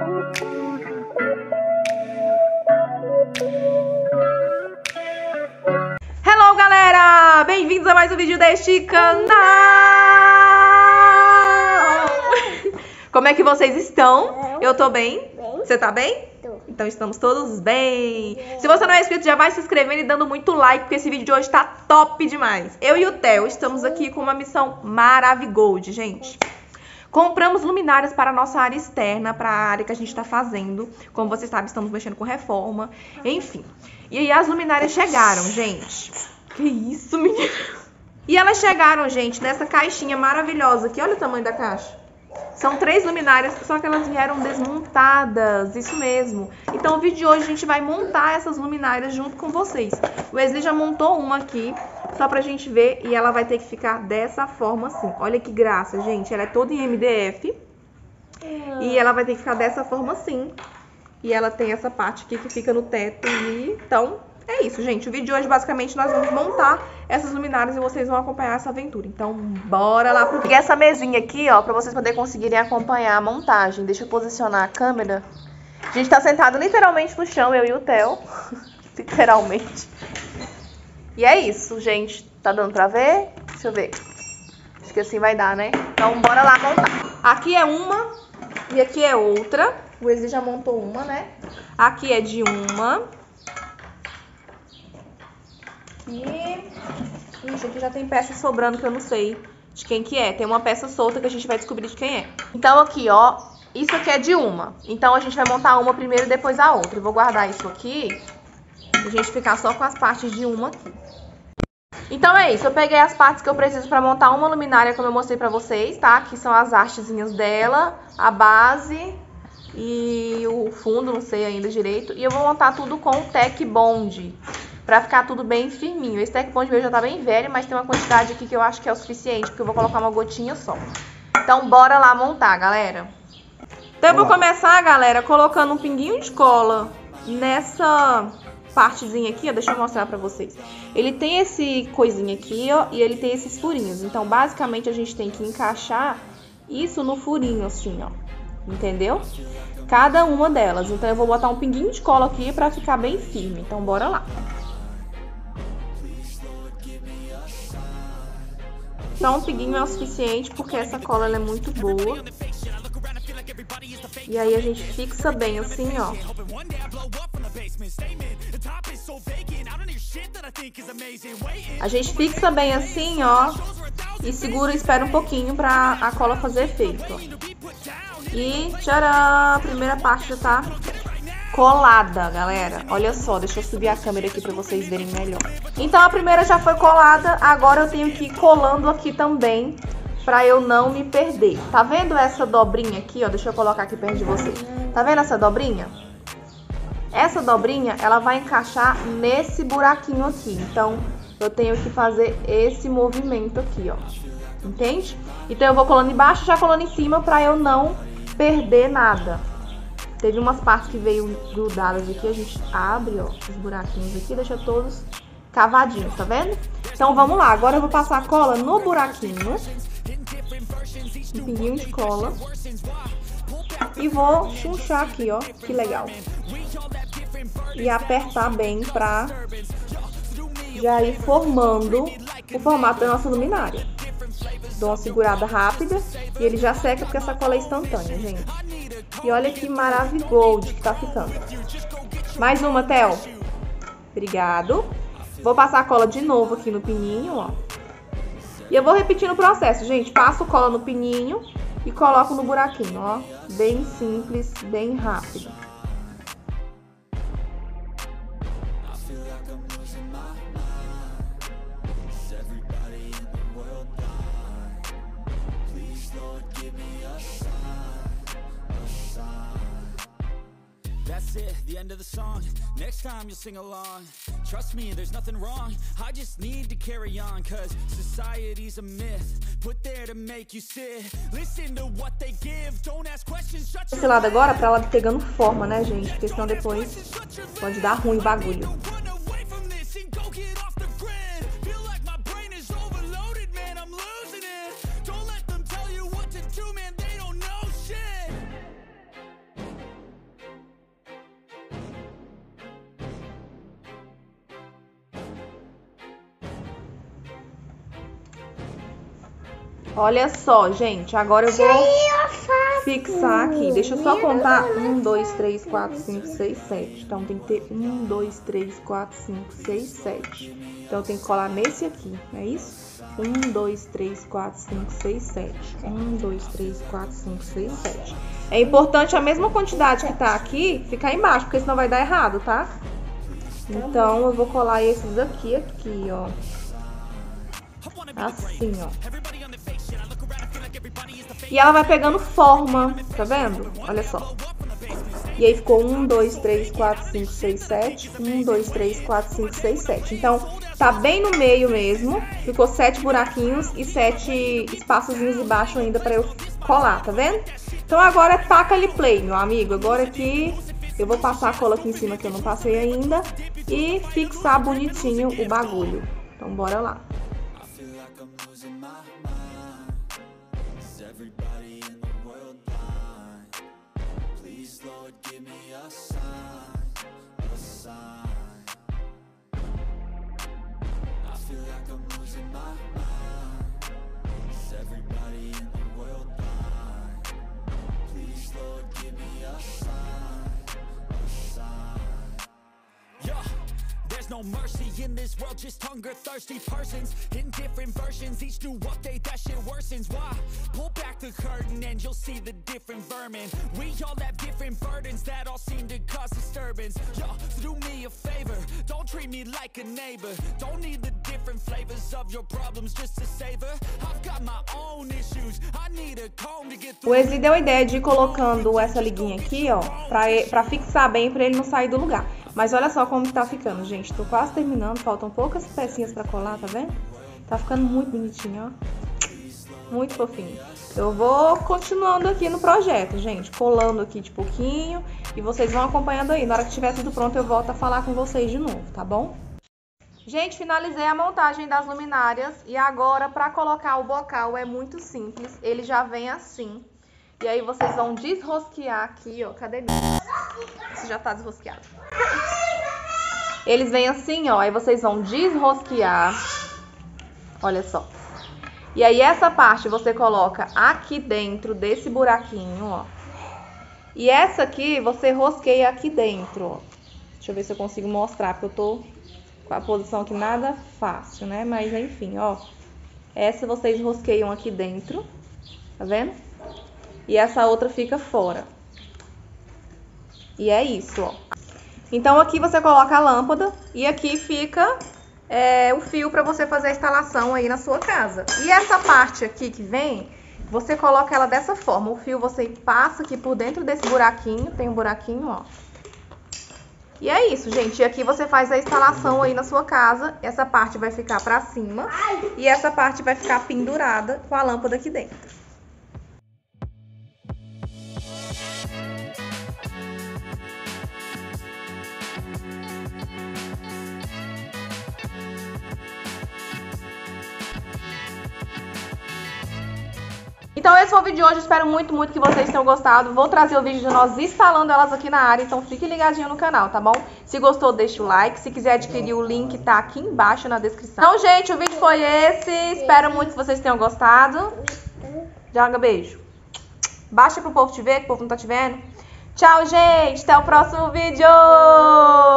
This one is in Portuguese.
Hello, galera! Bem-vindos a mais um vídeo deste canal! Como é que vocês estão? Eu tô bem. Você tá bem? Então estamos todos bem. Se você não é inscrito, já vai se inscrevendo e dando muito like, porque esse vídeo de hoje tá top demais. Eu e o Theo estamos aqui com uma missão Maravigold, gente. Compramos luminárias para a nossa área externa, para a área que a gente tá fazendo. Como vocês sabem, estamos mexendo com reforma. Enfim. E aí as luminárias chegaram, gente. Que isso, menina? E elas chegaram, gente, nessa caixinha maravilhosa aqui. Olha o tamanho da caixa. São 3 luminárias, só que elas vieram desmontadas, isso mesmo. Então o vídeo de hoje a gente vai montar essas luminárias junto com vocês. O Wesley já montou uma aqui, só pra gente ver, e ela vai ter que ficar dessa forma assim. Olha que graça, gente, ela é toda em MDF. E ela vai ter que ficar dessa forma assim. E ela tem essa parte aqui que fica no teto e... Então, é isso, gente. O vídeo de hoje, basicamente, nós vamos montar essas luminárias e vocês vão acompanhar essa aventura. Então, bora lá pro... Peguei essa mesinha aqui, ó, pra vocês poderem conseguirem acompanhar a montagem. Deixa eu posicionar a câmera. A gente tá sentado literalmente no chão, eu e o Theo. Literalmente. E é isso, gente. Tá dando pra ver? Deixa eu ver. Acho que assim vai dar, né? Então, bora lá montar. Aqui é uma e aqui é outra. O Wesley já montou uma, né? Aqui é de uma. E... Ixi, aqui já tem peça sobrando que eu não sei de quem que é. Tem uma peça solta que a gente vai descobrir de quem é. Então aqui, ó, isso aqui é de uma. Então a gente vai montar uma primeiro e depois a outra. Eu vou guardar isso aqui pra gente ficar só com as partes de uma aqui. Então é isso, eu peguei as partes que eu preciso pra montar uma luminária, como eu mostrei pra vocês, tá? Aqui são as hastezinhas dela, a base e o fundo, não sei ainda direito. E eu vou montar tudo com o Tec Bond, pra ficar tudo bem firminho. Esse Tec Bond meu já tá bem velho, mas tem uma quantidade aqui que eu acho que é o suficiente, porque eu vou colocar uma gotinha só. Então bora lá montar, galera. Então eu vou começar, galera, colocando um pinguinho de cola nessa partezinha aqui, ó. Deixa eu mostrar pra vocês. Ele tem esse coisinho aqui, ó, e ele tem esses furinhos. Então basicamente a gente tem que encaixar isso no furinho, assim, ó. Entendeu? Cada uma delas. Então eu vou botar um pinguinho de cola aqui pra ficar bem firme. Então bora lá. Só um pinguinho é o suficiente, porque essa cola ela é muito boa. E aí a gente fixa bem assim, ó. A gente fixa bem assim, ó. E segura e espera um pouquinho pra a cola fazer efeito, ó. E tcharam! A primeira parte já tá colada, galera. Olha só, deixa eu subir a câmera aqui pra vocês verem melhor. Então a primeira já foi colada, agora eu tenho que ir colando aqui também, pra eu não me perder. Tá vendo essa dobrinha aqui, ó? Deixa eu colocar aqui perto de vocês. Tá vendo essa dobrinha? Essa dobrinha, ela vai encaixar nesse buraquinho aqui. Então, eu tenho que fazer esse movimento aqui, ó. Entende? Então, eu vou colando embaixo, já colando em cima, pra eu não perder nada. Teve umas partes que veio grudadas aqui, a gente abre, ó, os buraquinhos aqui, deixa todos cavadinhos, tá vendo? Então, vamos lá. Agora eu vou passar a cola no buraquinho. Um pinguinho de cola. E vou chunchar aqui, ó. Que legal. E apertar bem pra já ir formando o formato da nossa luminária. Dou uma segurada rápida e ele já seca porque essa cola é instantânea, gente. E olha que Maravigold que tá ficando. Mais uma, Theo. Obrigado. Vou passar a cola de novo aqui no pininho, ó. E eu vou repetindo o processo, gente. Passo cola no pininho e coloco no buraquinho, ó. Bem simples, bem rápido. That's it, the end of the song. Next time you'll sing along. Trust me, there's nothing wrong. I just need to carry on, cause society's a myth, put there to make you sit. Listen to what they give, don't ask questions, shut esse lado agora pra ela pegando forma, né, gente? Porque senão depois pode dar ruim o bagulho. Olha só, gente, agora eu vou fixar aqui. Deixa eu só contar. 1, 2, 3, 4, 5, 6, 7. Então tem que ter 1, 2, 3, 4, 5, 6, 7. Então tem que colar nesse aqui, não é isso? 1, 2, 3, 4, 5, 6, 7. 1, 2, 3, 4, 5, 6, 7. É importante a mesma quantidade que tá aqui ficar embaixo, porque senão vai dar errado, tá? Então eu vou colar esses aqui, ó. Assim, ó. E ela vai pegando forma, tá vendo? Olha só. E aí ficou 1, 2, 3, 4, 5, 6, 7. 1, 2, 3, 4, 5, 6, 7. Então, tá bem no meio mesmo. Ficou 7 buraquinhos e 7 espaçozinhos embaixo ainda pra eu colar, tá vendo? Então agora taca-lhe play, meu amigo. Agora aqui eu vou passar a cola aqui em cima que eu não passei ainda. E fixar bonitinho o bagulho. Então bora lá. No mercy in this world, just hunger thirsty persons in different versions, each new update that shit worsens. Why? Pull back the curtain and you'll see the different vermin. We all have different burdens that all seem to cause disturbance. Yo, so do me a favor, don't treat me like a neighbor. Don't need the different flavors of your problems just to savor. I've got my own issues, I need a comb to get through. O Wesley deu a ideia de ir colocando essa liguinha aqui, ó, pra fixar bem, pra ele não sair do lugar. Mas olha só como tá ficando, gente. Tô quase terminando, faltam poucas pecinhas pra colar, tá vendo? Tá ficando muito bonitinho, ó. Muito fofinho. Eu vou continuando aqui no projeto, gente. Colando aqui de pouquinho. E vocês vão acompanhando aí. Na hora que tiver tudo pronto, eu volto a falar com vocês de novo, tá bom? Gente, finalizei a montagem das luminárias. E agora, pra colocar o bocal, é muito simples. Ele já vem assim. E aí vocês vão desrosquear aqui, ó. Cadê? Esse já tá desrosqueado. Eles vêm assim, ó. Aí vocês vão desrosquear. Olha só. E aí essa parte você coloca aqui dentro desse buraquinho, ó. E essa aqui você rosqueia aqui dentro, ó. Deixa eu ver se eu consigo mostrar, porque eu tô com a posição aqui nada fácil, né? Mas enfim, ó. Essa vocês rosqueiam aqui dentro. Tá vendo? E essa outra fica fora. E é isso, ó. Então aqui você coloca a lâmpada e aqui fica o fio para você fazer a instalação aí na sua casa. E essa parte aqui que vem, você coloca ela dessa forma. O fio você passa aqui por dentro desse buraquinho, tem um buraquinho, ó. E é isso, gente. E aqui você faz a instalação aí na sua casa. Essa parte vai ficar pra cima e essa parte vai ficar pendurada com a lâmpada aqui dentro. Então esse foi o vídeo de hoje, espero muito que vocês tenham gostado. Vou trazer o vídeo de nós instalando elas aqui na área, então fique ligadinho no canal, tá bom? Se gostou, deixa o like, se quiser adquirir o link tá aqui embaixo na descrição. Então, gente, o vídeo foi esse, espero muito que vocês tenham gostado. Joga beijo. Baixa pro povo te ver, que o povo não tá te vendo. Tchau, gente, até o próximo vídeo!